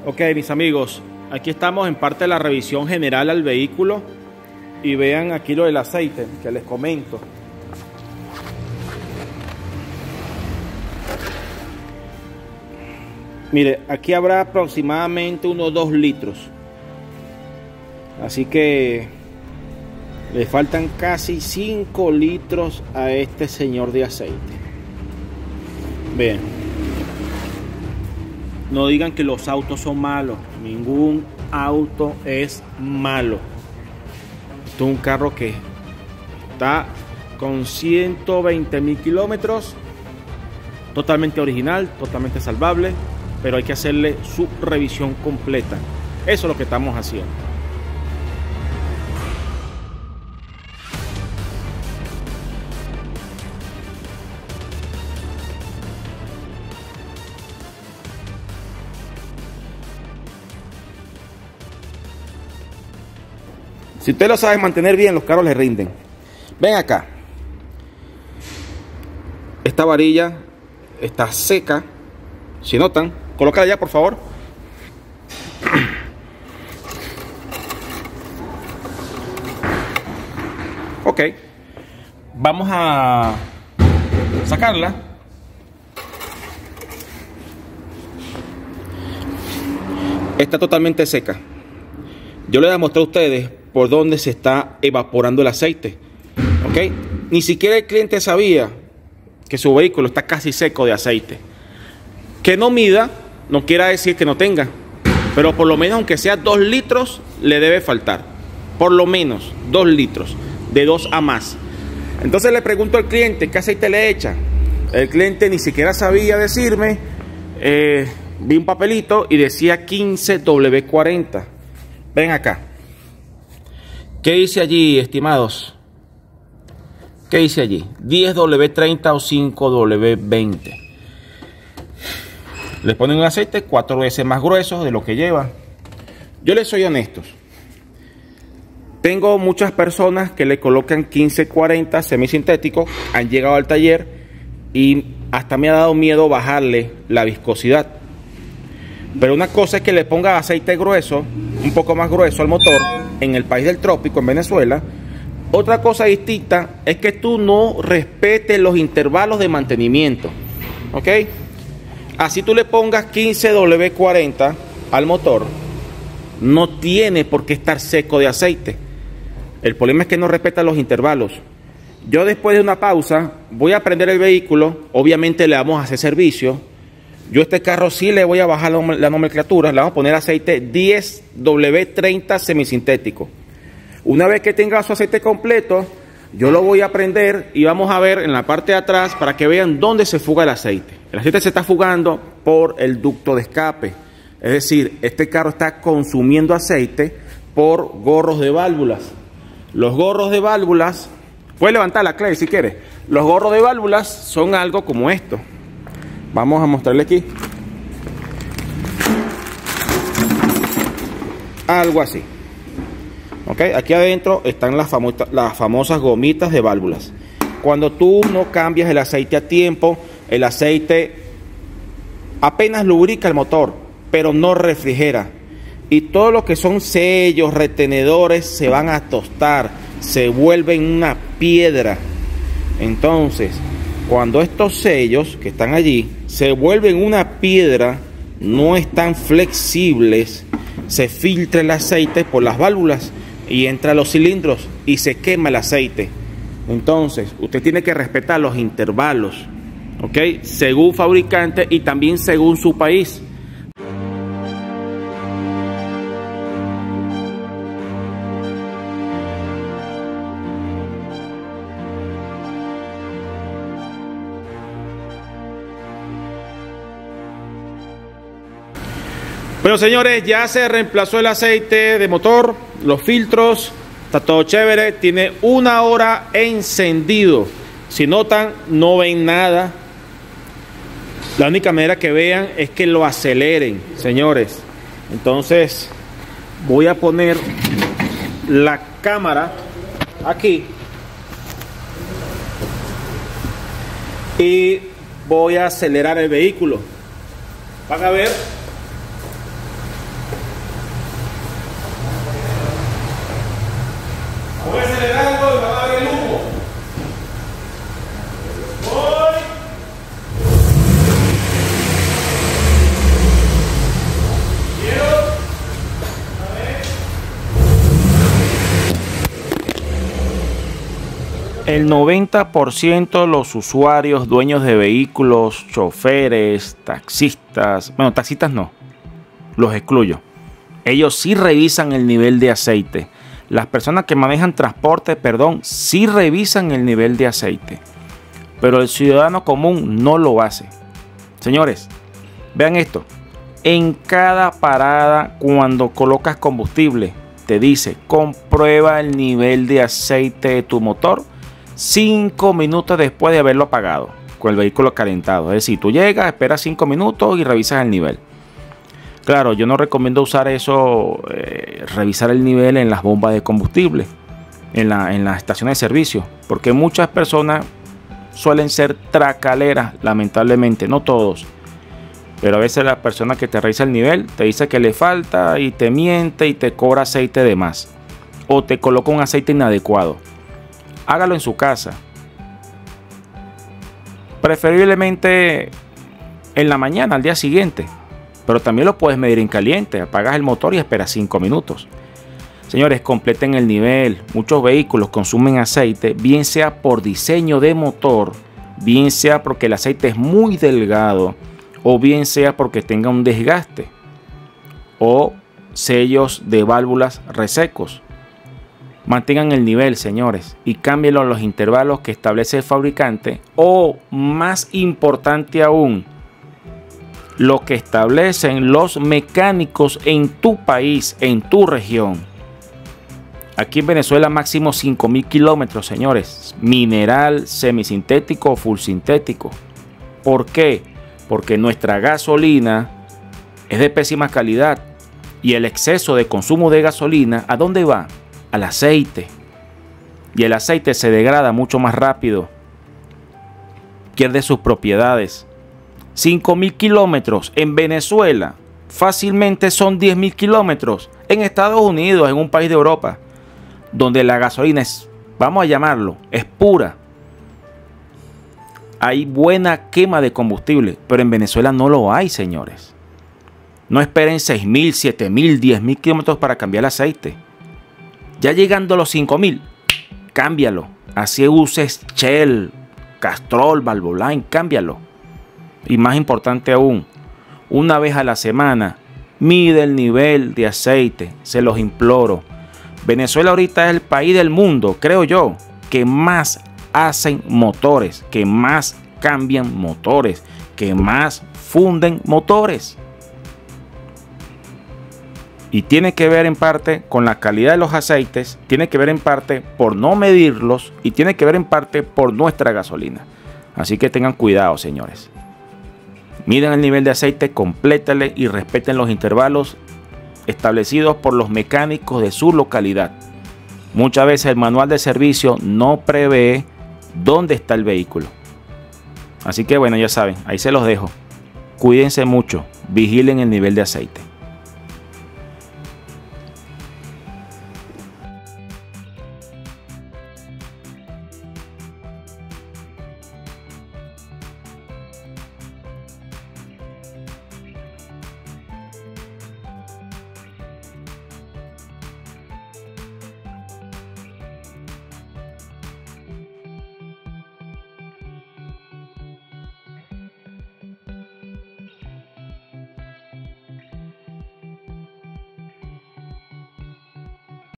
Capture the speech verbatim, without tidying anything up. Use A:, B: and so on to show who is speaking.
A: Ok, mis amigos, aquí estamos en parte de la revisión general al vehículo y vean aquí lo del aceite que les comento. Mire, aquí habrá aproximadamente unos dos litros, así que le faltan casi cinco litros a este señor de aceite. Vean, no digan que los autos son malos, ningún auto es malo. Esto es un carro que está con ciento veinte mil kilómetros, totalmente original, totalmente salvable, pero hay que hacerle su revisión completa. Eso es lo que estamos haciendo. Si usted lo sabe mantener bien, los carros le rinden. Ven acá. Esta varilla está seca. Si notan, colócala ya, por favor. Ok. Vamos a sacarla. Está totalmente seca. Yo les voy a mostrar a ustedes por dónde se está evaporando el aceite. Ok. Ni siquiera el cliente sabía que su vehículo está casi seco de aceite. Que no mida no quiere decir que no tenga, pero por lo menos aunque sea dos litros le debe faltar. Por lo menos dos litros, de dos a más. Entonces le pregunto al cliente qué aceite le echa. El cliente ni siquiera sabía decirme. eh, Vi un papelito y decía quince W cuarenta. Ven acá. ¿Qué dice allí, estimados? ¿Qué dice allí? diez W treinta o cinco W veinte. Le ponen un aceite cuatro veces más grueso de lo que lleva. Yo les soy honesto. Tengo muchas personas que le colocan quince cuarenta semisintético. Han llegado al taller y hasta me ha dado miedo bajarle la viscosidad. Pero una cosa es que le ponga aceite grueso, un poco más grueso al motor, en el país del trópico, en Venezuela. Otra cosa distinta es que tú no respetes los intervalos de mantenimiento. ¿Ok? Así tú le pongas quince W cuarenta al motor, no tiene por qué estar seco de aceite. El problema es que no respeta los intervalos. Yo después de una pausa voy a prender el vehículo, obviamente le vamos a hacer servicio. Yo a este carro sí le voy a bajar la nomenclatura, le vamos a poner aceite diez W treinta semisintético. Una vez que tenga su aceite completo, yo lo voy a prender y vamos a ver en la parte de atrás para que vean dónde se fuga el aceite. El aceite se está fugando por el ducto de escape. Es decir, este carro está consumiendo aceite por gorros de válvulas. Los gorros de válvulas, puedes levantar la Clay si quieres. Los gorros de válvulas son algo como esto. Vamos a mostrarle aquí. Algo así. Ok, aquí adentro están las, famo las famosas gomitas de válvulas. Cuando tú no cambias el aceite a tiempo, el aceite apenas lubrica el motor, pero no refrigera. Y todo lo que son sellos, retenedores, se van a tostar, se vuelven una piedra. Entonces, cuando estos sellos que están allí se vuelven una piedra, no están flexibles, se filtra el aceite por las válvulas y entra a los cilindros y se quema el aceite. Entonces, usted tiene que respetar los intervalos, ¿ok? Según fabricante y también según su país. Bueno, señores, ya se reemplazó el aceite de motor, los filtros, está todo chévere, tiene una hora encendido. Si notan, no ven nada. La única manera que vean es que lo aceleren, señores. Entonces, voy a poner la cámara aquí y voy a acelerar el vehículo. Van a ver El noventa por ciento de los usuarios, dueños de vehículos, choferes, taxistas, bueno, taxistas no, los excluyo. Ellos sí revisan el nivel de aceite. Las personas que manejan transporte, perdón, sí revisan el nivel de aceite. Pero el ciudadano común no lo hace. Señores, vean esto. En cada parada, cuando colocas combustible, te dice, comprueba el nivel de aceite de tu motor cinco minutos después de haberlo apagado, con el vehículo calentado. Es decir, tú llegas, esperas cinco minutos y revisas el nivel. Claro, yo no recomiendo usar eso, eh, revisar el nivel en las bombas de combustible, en, la, en las estaciones de servicio, porque muchas personas suelen ser tracaleras, lamentablemente, no todos. Pero a veces la persona que te revisa el nivel te dice que le falta y te miente y te cobra aceite de más. O te coloca un aceite inadecuado. Hágalo en su casa. Preferiblemente en la mañana, al día siguiente. Pero también lo puedes medir en caliente. Apagas el motor y esperas cinco minutos. Señores, completen el nivel. Muchos vehículos consumen aceite, bien sea por diseño de motor, bien sea porque el aceite es muy delgado, o bien sea porque tenga un desgaste o sellos de válvulas resecos. Mantengan el nivel, señores, y cámbienlo a los intervalos que establece el fabricante, o más importante aún, lo que establecen los mecánicos en tu país, en tu región. Aquí en Venezuela máximo cinco mil kilómetros, señores, mineral, semisintético o full sintético. ¿Por qué? Porque nuestra gasolina es de pésima calidad y el exceso de consumo de gasolina, ¿a dónde va? Al aceite. Y el aceite se degrada mucho más rápido, pierde sus propiedades. cinco mil kilómetros en Venezuela fácilmente son diez mil kilómetros. En Estados Unidos, en un país de Europa, donde la gasolina es, vamos a llamarlo, es pura. Hay buena quema de combustible, pero en Venezuela no lo hay, señores. No esperen seis mil, siete mil, diez mil kilómetros para cambiar el aceite. Ya llegando a los cinco mil, cámbialo. Así uses Shell, Castrol, Valvoline, cámbialo. Y más importante aún, una vez a la semana, mide el nivel de aceite, se los imploro. Venezuela ahorita es el país del mundo, creo yo, que más hacen motores, que más cambian motores, que más funden motores. Y tiene que ver en parte con la calidad de los aceites, tiene que ver en parte por no medirlos y tiene que ver en parte por nuestra gasolina. Así que tengan cuidado, señores. Midan el nivel de aceite, complétale y respeten los intervalos establecidos por los mecánicos de su localidad. Muchas veces el manual de servicio no prevé dónde está el vehículo. Así que bueno, ya saben, ahí se los dejo. Cuídense mucho, vigilen el nivel de aceite.